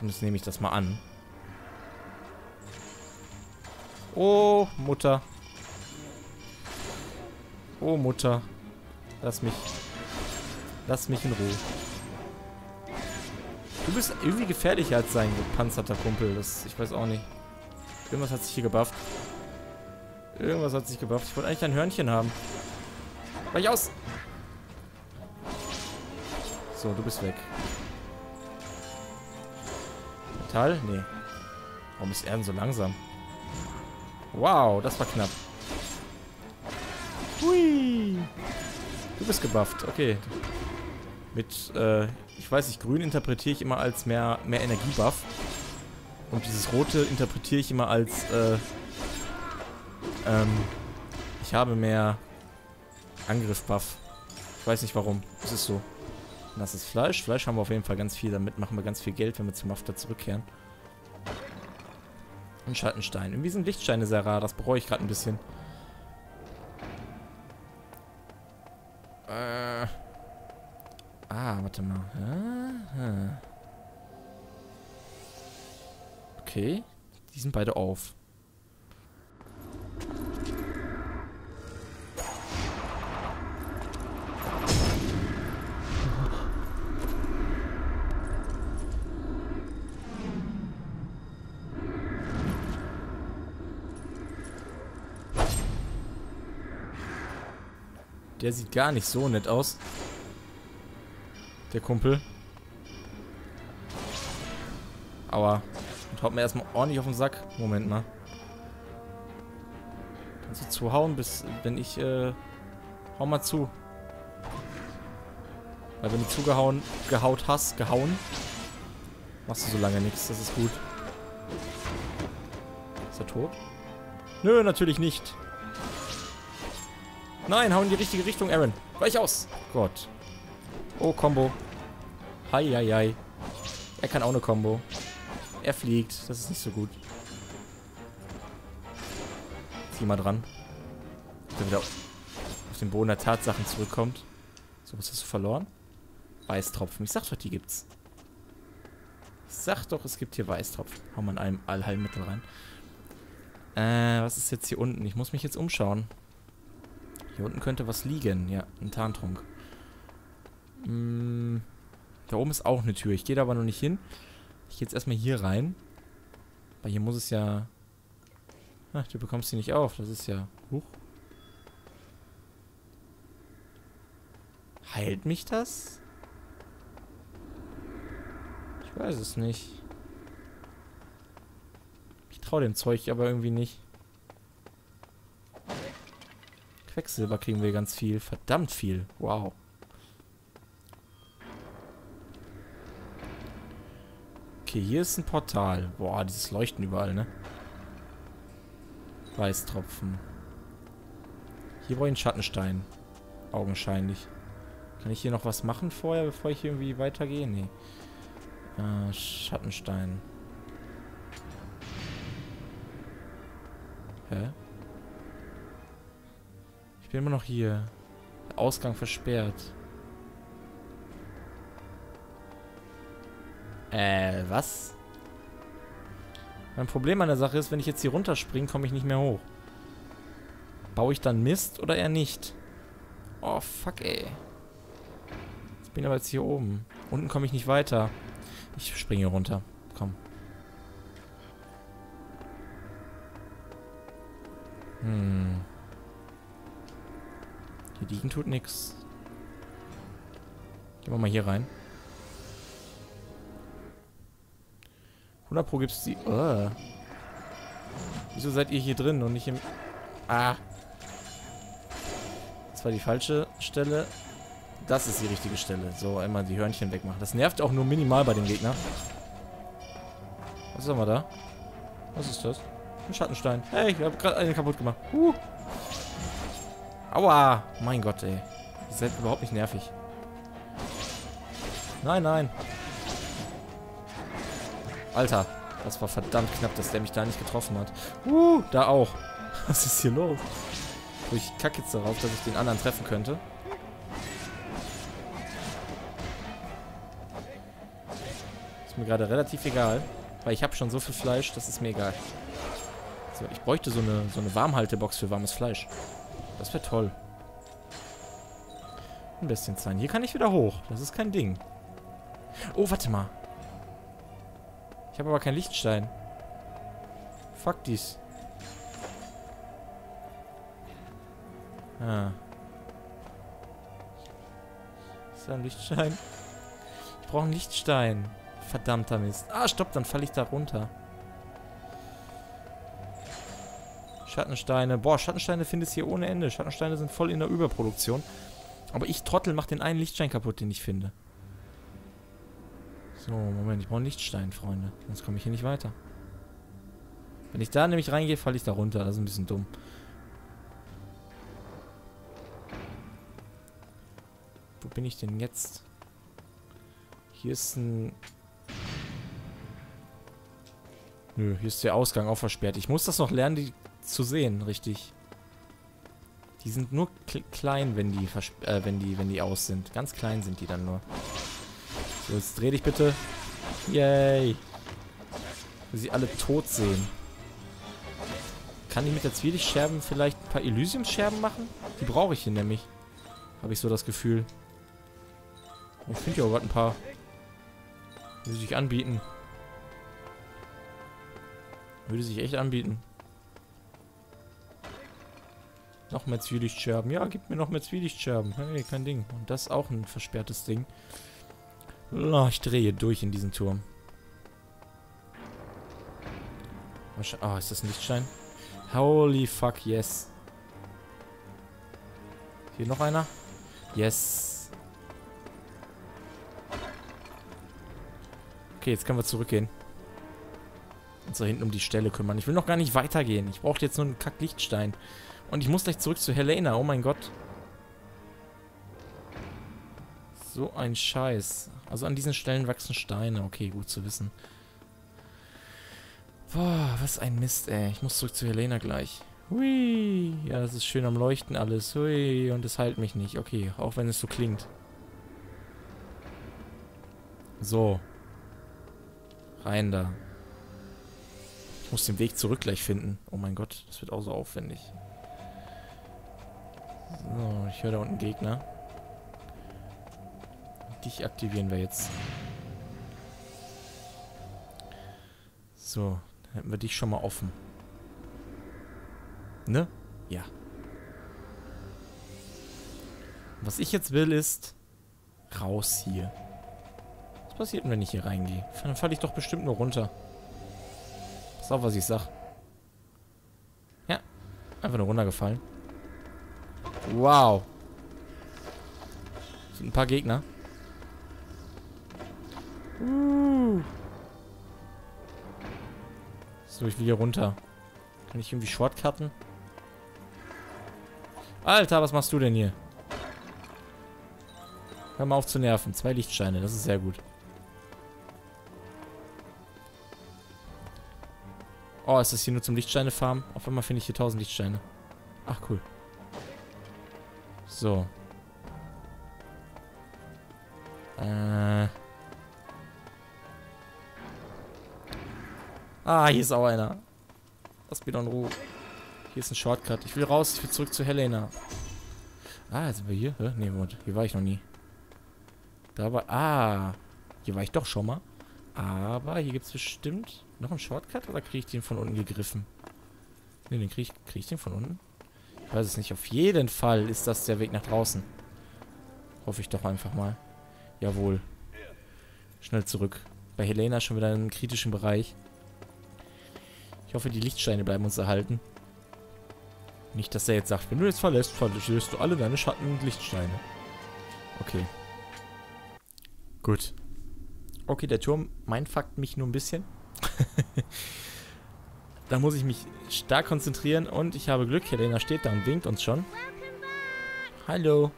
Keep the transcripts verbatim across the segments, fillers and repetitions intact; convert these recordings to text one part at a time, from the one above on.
Zumindest nehme ich das mal an. Oh, Mutter. Oh, Mutter. Lass mich. Lass mich in Ruhe. Du bist irgendwie gefährlicher als sein gepanzerter Kumpel. Das, ich weiß auch nicht. Irgendwas hat sich hier gebufft. Irgendwas hat sich gebufft. Ich wollte eigentlich ein Hörnchen haben. Weich aus! So, du bist weg. Metall? Nee. Warum ist er denn so langsam? Wow, das war knapp. Hui! Du bist gebufft, okay. Mit, äh, ich weiß nicht, grün interpretiere ich immer als mehr, mehr Energiebuff. Und dieses rote interpretiere ich immer als, äh, ähm, ich habe mehr Angriff-Buff. Ich weiß nicht warum. Es ist so. Das ist Fleisch. Fleisch haben wir auf jeden Fall ganz viel. Damit machen wir ganz viel Geld, wenn wir zum Mafter zurückkehren. Und Schattenstein. Irgendwie sind Lichtsteine sehr rar. Das bereue ich gerade ein bisschen. Äh. Ah, warte mal. Aha. Okay. Die sind beide auf. Der sieht gar nicht so nett aus. Der Kumpel. Aua. Und haut mir erstmal ordentlich auf den Sack. Moment mal. Kannst du zuhauen, bis wenn ich, äh... hau mal zu. Weil wenn du zugehauen, gehaut hast, gehauen, machst du so lange nichts. Das ist gut. Ist er tot? Nö, natürlich nicht. Nein, hau in die richtige Richtung, Aaron. Weich aus. Gott. Oh, Combo. Hi, hi, hi. Er kann auch eine Combo. Er fliegt. Das ist nicht so gut. Zieh mal dran. Dass er wieder auf den Boden der Tatsachen zurückkommt. So, was hast du verloren? Weißtropfen. Ich sag doch, die gibt's. Ich sag doch, es gibt hier Weißtropfen. Hau mal in einem Allheilmittel rein. Äh, was ist jetzt hier unten? Ich muss mich jetzt umschauen. Hier unten könnte was liegen. Ja, ein Tarntrunk. Hm, da oben ist auch eine Tür. Ich gehe da aber noch nicht hin. Ich gehe jetzt erstmal hier rein. Weil hier muss es ja... Ach, du bekommst sie nicht auf. Das ist ja... Huch. Heilt mich das? Ich weiß es nicht. Ich traue dem Zeug aber irgendwie nicht. Quecksilber kriegen wir ganz viel. Verdammt viel. Wow. Okay, hier ist ein Portal. Boah, dieses Leuchten überall, ne? Weißtropfen. Hier brauche ich einen Schattenstein. Augenscheinlich. Kann ich hier noch was machen vorher, bevor ich irgendwie weitergehe? Nee. Äh, Schattenstein. Hä? Ich bin immer noch hier. Der Ausgang versperrt. Äh, was? Mein Problem an der Sache ist, wenn ich jetzt hier runterspringe, komme ich nicht mehr hoch. Baue ich dann Mist oder eher nicht? Oh, fuck, ey. Ich bin aber jetzt hier oben. Unten komme ich nicht weiter. Ich springe runter. Komm. Hm. Hier liegen tut nix. Gehen wir mal hier rein. hundert Pro gibt's die... Oh. Wieso seid ihr hier drin und nicht im... Ah. Das war die falsche Stelle. Das ist die richtige Stelle. So, einmal die Hörnchen wegmachen. Das nervt auch nur minimal bei dem Gegner. Was haben wir da? Was ist das? Ein Schattenstein. Hey, ich habe gerade einen kaputt gemacht. Huh. Aua. Mein Gott, ey. Ihr seid überhaupt nicht nervig. Nein, nein. Alter, das war verdammt knapp, dass der mich da nicht getroffen hat. Uh, da auch. Was ist hier los? Ich kacke jetzt darauf, dass ich den anderen treffen könnte. Ist mir gerade relativ egal. Weil ich habe schon so viel Fleisch, das ist mir egal. So, ich bräuchte so eine, so eine Warmhaltebox für warmes Fleisch. Das wäre toll. Ein bisschen sein. Hier kann ich wieder hoch. Das ist kein Ding. Oh, warte mal. Ich habe aber keinen Lichtstein. Fuck dies. Ah. Ist da ein Lichtstein? Ich brauche einen Lichtstein. Verdammter Mist. Ah, stopp, dann falle ich da runter. Schattensteine. Boah, Schattensteine findest du hier ohne Ende. Schattensteine sind voll in der Überproduktion. Aber ich, Trottel, mach den einen Lichtstein kaputt, den ich finde. So, Moment. Ich brauche einen Lichtstein, Freunde. Sonst komme ich hier nicht weiter. Wenn ich da nämlich reingehe, falle ich da runter. Das ist ein bisschen dumm. Wo bin ich denn jetzt? Hier ist ein... Nö, hier ist der Ausgang auch versperrt. Ich muss das noch lernen, die zu sehen, richtig. Die sind nur klein, wenn die, äh, wenn die, wenn die aus sind. Ganz klein sind die dann nur. So, jetzt dreh dich bitte. Yay. Will sie alle tot sehen. Kann ich mit der Zwielicht-Scherben vielleicht ein paar Elysium-Scherben machen? Die brauche ich hier nämlich. Habe ich so das Gefühl. Ich finde ja auch gerade ein paar, die sich anbieten. Würde sich echt anbieten. Noch mehr Zwielicht-Scherben. Ja, gib mir noch mehr Zwielicht-Scherben. Hey, kein Ding. Und das ist auch ein versperrtes Ding. Oh, ich drehe durch in diesen Turm. Ah, oh, ist das ein Lichtstein? Holy fuck, yes. Hier noch einer? Yes. Okay, jetzt können wir zurückgehen. Uns da hinten um die Stelle kümmern. Ich will noch gar nicht weitergehen. Ich brauche jetzt nur einen Kack-Lichtstein. Und ich muss gleich zurück zu Helena. Oh mein Gott. So ein Scheiß. Also an diesen Stellen wachsen Steine. Okay, gut zu wissen. Boah, was ein Mist, ey. Ich muss zurück zu Helena gleich. Hui. Ja, das ist schön am Leuchten alles. Hui. Und es heilt mich nicht. Okay, auch wenn es so klingt. So. Rein da. Ich muss den Weg zurück gleich finden. Oh mein Gott, das wird auch so aufwendig. So, ich höre da unten Gegner. Dich aktivieren wir jetzt. So, dann hätten wir dich schon mal offen. Ne? Ja. Was ich jetzt will ist... raus hier. Was passiert denn, wenn ich hier reingehe? Dann falle ich doch bestimmt nur runter. Pass auf, was ich sag. Ja. Einfach nur runtergefallen. Wow. Das sind ein paar Gegner. Uh. So, ich will hier runter. Kann ich irgendwie shortcutten? Alter, was machst du denn hier? Hör mal auf zu nerven. Zwei Lichtsteine, das ist sehr gut. Oh, ist das hier nur zum Lichtsteine farmen? Auf einmal finde ich hier tausend Lichtsteine. Ach, cool. So. Äh. Ah, hier ist auch einer. Lass mich doch in Ruhe. Hier ist ein Shortcut. Ich will raus, ich will zurück zu Helena. Ah, jetzt sind wir hier. Hä? Nee, Moment. Hier war ich noch nie. Da war... Ah. Hier war ich doch schon mal. Aber hier gibt es bestimmt noch einen Shortcut, oder kriege ich den von unten gegriffen? Ne, den kriege ich, krieg ich den von unten? Ich weiß es nicht. Auf jeden Fall ist das der Weg nach draußen. Hoffe ich doch einfach mal. Jawohl. Schnell zurück. Bei Helena schon wieder im kritischen Bereich. Ich hoffe, die Lichtsteine bleiben uns erhalten. Nicht, dass er jetzt sagt, wenn du jetzt verlässt, verlierst du alle deine Schatten und Lichtsteine. Okay. Gut. Okay, der Turm mindfuckt mich nur ein bisschen. Da muss ich mich stark konzentrieren und ich habe Glück. Helena steht da und winkt uns schon. Hallo.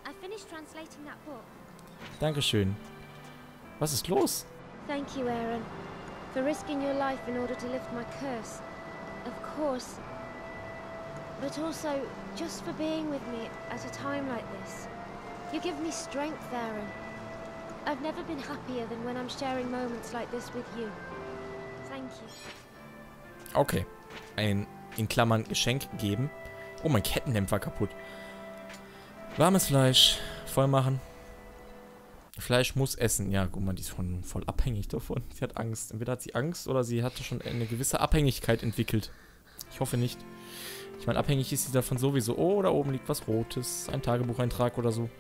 Dankeschön. Was ist los? Thank you, Aaron, for risking your life in order to lift my curse. Of course. But also, just for being with me at a time like this. You give me strength, Aaron. I've never been happier than when I'm sharing moments like this with you. Thank you. Okay. Ein, in Klammern, Geschenk geben. Oh, mein Kettendämpfer kaputt. Warmes Fleisch. Voll machen. Fleisch muss essen. Ja, guck mal, die ist von, voll abhängig davon. Sie hat Angst. Entweder hat sie Angst oder sie hatte schon eine gewisse Abhängigkeit entwickelt. Ich hoffe nicht. Ich meine, abhängig ist sie davon sowieso. Oh, da oben liegt was Rotes. Ein Tagebucheintrag oder so.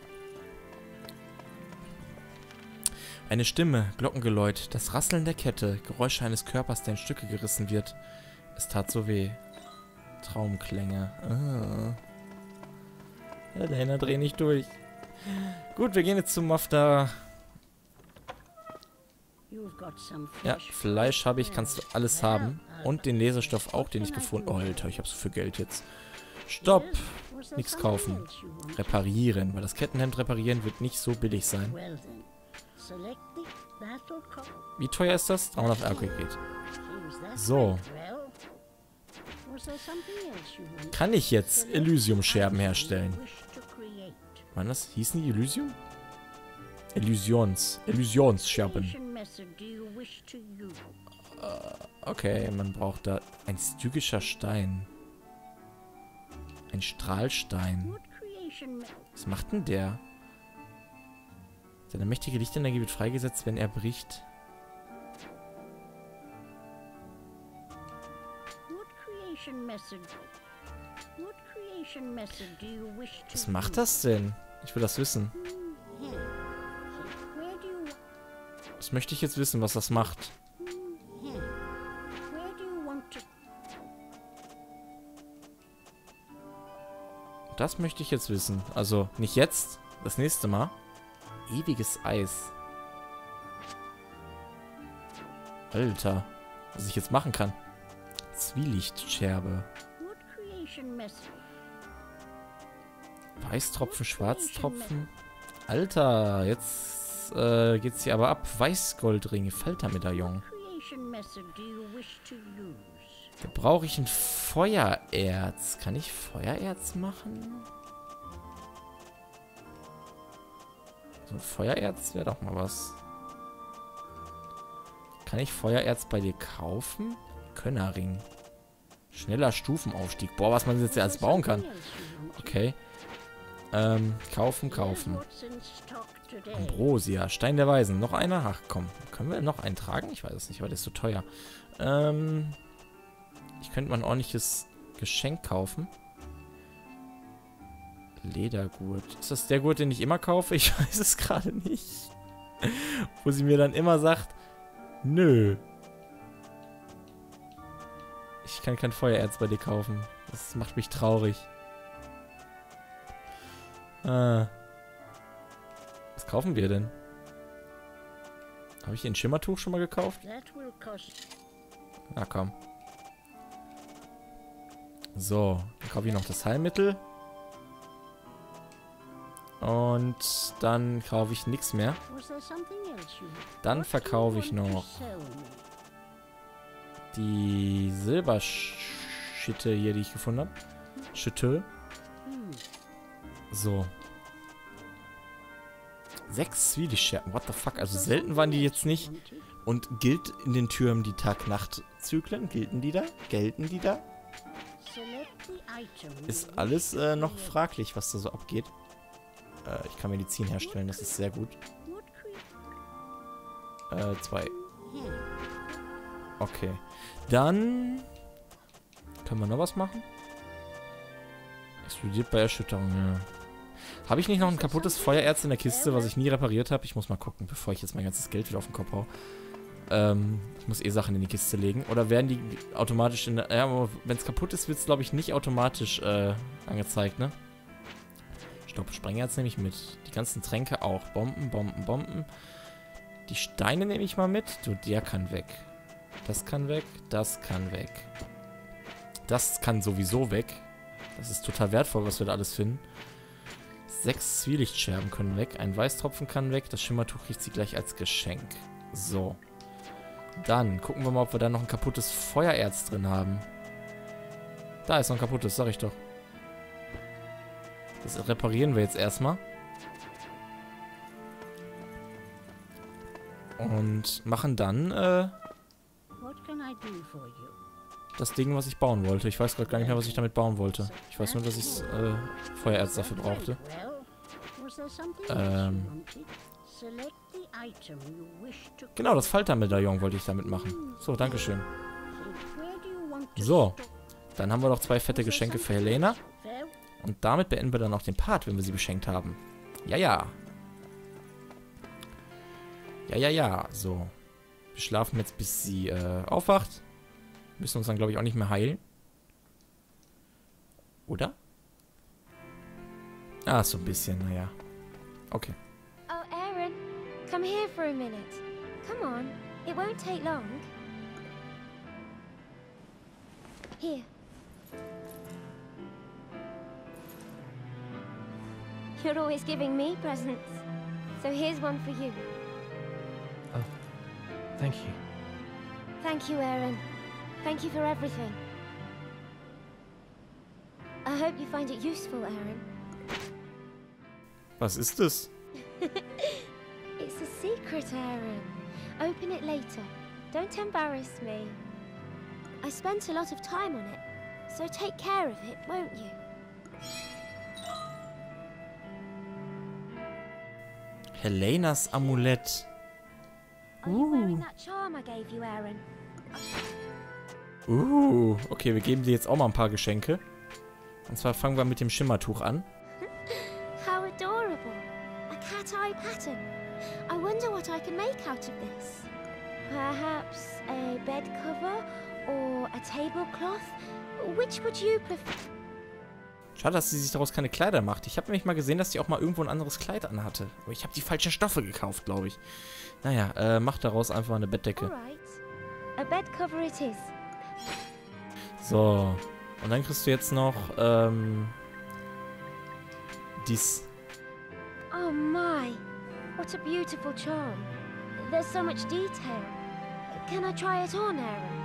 Eine Stimme, Glockengeläut, das Rasseln der Kette, Geräusche eines Körpers, der in Stücke gerissen wird. Es tat so weh. Traumklänge. Ah. Ja, der Händler dreht nicht durch. Gut, wir gehen jetzt zum Mafda. Ja, Fleisch habe ich, kannst du alles haben. Und den Lesestoff auch, den ich gefunden habe. Oh, Alter, ich habe so viel Geld jetzt. Stopp! Nichts kaufen. Reparieren, weil das Kettenhemd reparieren wird nicht so billig sein. Wie teuer ist das? dreihundert Euro geht. So. Kann ich jetzt Elysium-Scherben herstellen? Wann das? Hießen die Elysium? Illusions. Illusionsscherben. Uh, okay, man braucht da ein stygischer Stein. Ein Strahlstein. Was macht denn der? Seine mächtige Lichtenergie wird freigesetzt, wenn er bricht. Was macht das denn? Ich will das wissen. Das möchte ich jetzt wissen, was das macht. Das möchte ich jetzt wissen. Also, nicht jetzt, das nächste Mal. Ewiges Eis. Alter, was ich jetzt machen kann. Zwielichtsscherbe. Weißtropfen, Schwarztropfen. Alter, jetzt äh, geht's hier aber ab. Weißgoldringe, Faltermedaillon. Da brauche ich ein Feuererz. Kann ich Feuererz machen? So ein Feuererz wäre doch mal was. Kann ich Feuererz bei dir kaufen? Könnerring. Schneller Stufenaufstieg. Boah, was man jetzt ja alles bauen kann. Okay. Ähm, kaufen, kaufen. Ambrosia. Stein der Weisen. Noch einer? Ach komm. Können wir noch einen tragen? Ich weiß es nicht, weil der ist so teuer. Ähm, ich könnte mal ein ordentliches Geschenk kaufen. Ledergurt. Ist das der Gurt, den ich immer kaufe? Ich weiß es gerade nicht. Wo sie mir dann immer sagt, nö. Ich kann kein Feuererz bei dir kaufen. Das macht mich traurig. Ah. Was kaufen wir denn? Habe ich ein Schimmertuch schon mal gekauft? Na komm. So, dann kaufe ich noch das Heilmittel. Und dann kaufe ich nichts mehr. Dann verkaufe ich noch die Silberschitte hier, die ich gefunden habe. Schütte. So. Sechs Zwielichtsscherben. What the fuck? Also selten waren die jetzt nicht. Und gilt in den Türmen die Tag-Nacht-Zyklen? Gelten die da? Gelten die da? Ist alles äh, noch fraglich, was da so abgeht. Äh, ich kann Medizin herstellen, das ist sehr gut. Äh, zwei. Okay. Dann können wir noch was machen? Explodiert bei Erschütterung, ja. Habe ich nicht noch ein kaputtes Feuererz in der Kiste, was ich nie repariert habe? Ich muss mal gucken, bevor ich jetzt mein ganzes Geld wieder auf den Kopf hau. Ähm, ich muss eh Sachen in die Kiste legen. Oder werden die automatisch in der... Ja, wenn es kaputt ist, wird es, glaube ich, nicht automatisch äh, angezeigt, ne? Stopp, Sprengherz nehme ich mit. Die ganzen Tränke auch. Bomben, Bomben, Bomben. Die Steine nehme ich mal mit. Du, der kann weg. Das kann weg. Das kann weg. Das kann sowieso weg. Das ist total wertvoll, was wir da alles finden. Sechs Zwielichtsscherben können weg. Ein Weißtropfen kann weg. Das Schimmertuch kriegt sie gleich als Geschenk. So. Dann gucken wir mal, ob wir da noch ein kaputtes Feuererz drin haben. Da ist noch ein kaputtes, sag ich doch. Das reparieren wir jetzt erstmal. Und machen dann, äh, das Ding, was ich bauen wollte. Ich weiß gerade gar nicht mehr, was ich damit bauen wollte. Ich weiß nur, dass ich äh, Feuererz dafür brauchte. Ähm... Genau, das Faltermedaillon wollte ich damit machen. So, dankeschön. So, dann haben wir noch zwei fette Geschenke für Helena. Und damit beenden wir dann auch den Part, wenn wir sie beschenkt haben. Ja, ja. Ja, ja, ja. So. Wir schlafen jetzt, bis sie äh, aufwacht. Müssen uns dann, glaube ich, auch nicht mehr heilen. Oder? Ah, so ein bisschen, naja. Okay. Oh, Aaron, come here for a minute. Come on, it won't take long. Here. You're always giving me presents, so here's one for you. Oh, thank you. Thank you, Aaron. Thank you for everything. I hope you find it useful, Aaron. Was ist das? It's a secret, Aaron. Open it later. Don't embarrass me. I spent a lot of time on it, so take care of it, won't you? Helenas Amulett. Are you wearing that charm I gave you, Aaron? Uh, okay, wir geben dir jetzt auch mal ein paar Geschenke. Und zwar fangen wir mit dem Schimmertuch an. How adorable. A cat eye pattern. I wonder what I can make out of this. Perhaps a bed cover or a tablecloth? Which would you prefer? Schade, dass sie sich daraus keine Kleider macht. Ich habe nämlich mal gesehen, dass sie auch mal irgendwo ein anderes Kleid anhatte. Aber ich habe die falschen Stoffe gekauft, glaube ich. Naja, äh, mach daraus einfach eine Bettdecke. Alright. A bed cover it is. So. Und dann kriegst du jetzt noch, ähm... dies. Oh my. What a beautiful charm. There's so much detail. Can I try it on, Aaron?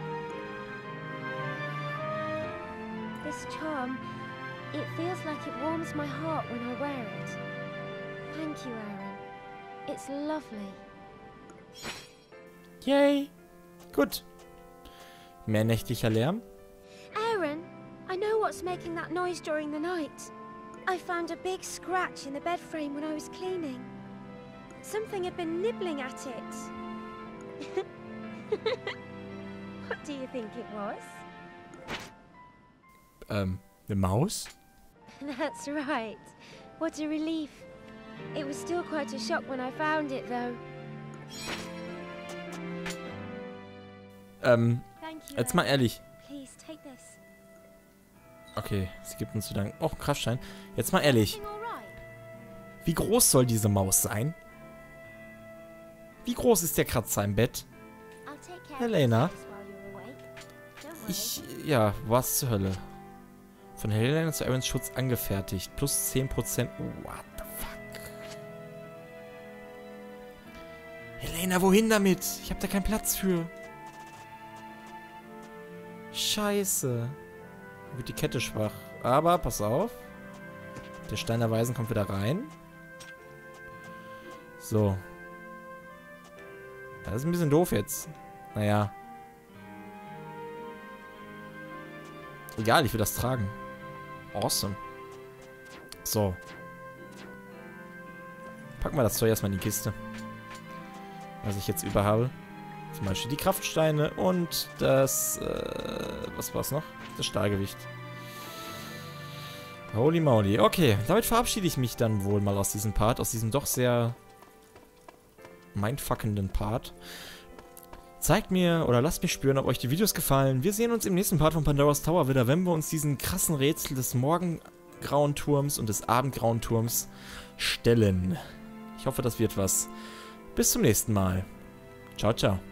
This charm, it feels like it warms my heart when I wear it. Thank you, Aaron. It's lovely. Yay. Gut. Mehr nächtlicher Lärm. Aaron, I know what's making that noise during the night. I found a big scratch in the bed frame when I was cleaning. Something had been nibbling at it. What do you think it was? Ähm, eine Maus? That's right. What a relief. It was still quite a shock when I found it, though. Ähm, Thank you, jetzt mal ehrlich. Please take this. Okay, sie gibt uns zu danken. Oh, Kraftstein. Jetzt mal ehrlich. Everything all right? Wie groß soll diese Maus sein? Wie groß ist der Kratzer im Bett? I'll take care Helena? of this while you're awake. Don't worry. Ich, ja, was zur Hölle? Von Helena zu Aarons Schutz angefertigt. Plus zehn Prozent. Oh, what the fuck? Helena, wohin damit? Ich hab da keinen Platz für. Scheiße. Wird die Kette schwach. Aber, pass auf. Der Stein der Weisen kommt wieder rein. So. Das ist ein bisschen doof jetzt. Naja. Egal, ich will das tragen. Awesome. So. Packen wir das Zeug erstmal in die Kiste. Was ich jetzt über habe. Zum Beispiel die Kraftsteine und das, äh, was war's noch? Das Stahlgewicht. Holy moly. Okay, damit verabschiede ich mich dann wohl mal aus diesem Part, aus diesem doch sehr mindfuckenden Part. Zeigt mir oder lasst mich spüren, ob euch die Videos gefallen. Wir sehen uns im nächsten Part von Pandora's Tower wieder, wenn wir uns diesen krassen Rätsel des morgengrauen Turms und des abendgrauen Turms stellen. Ich hoffe, das wird was. Bis zum nächsten Mal. Ciao, ciao.